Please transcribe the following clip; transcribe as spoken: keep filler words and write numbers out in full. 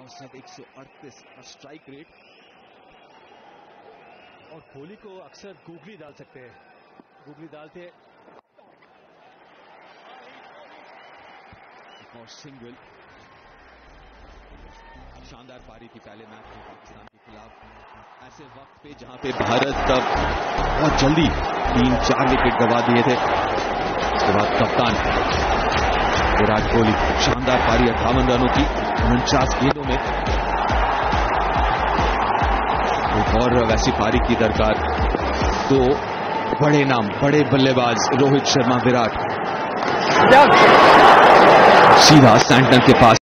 औसत एक सौ अड़तीस स्ट्राइक रेट। और कोहली को अक्सर गूगली डाल सकते हैं, गूगली डालते और सिंगल। शानदार पारी थी पहले मैच में पाकिस्तान के खिलाफ, ऐसे वक्त पे जहां पे भारत तब बहुत जल्दी तीन चार विकेट गवा दिए थे। उसके बाद कप्तान विराट कोहली शानदार पारी, अट्ठावन रनों की उनचास गेंदों में। एक और वैसी पारी की दरकार, दो बड़े नाम, बड़े बल्लेबाज रोहित शर्मा, विराट, सीधा सैंटनर के पास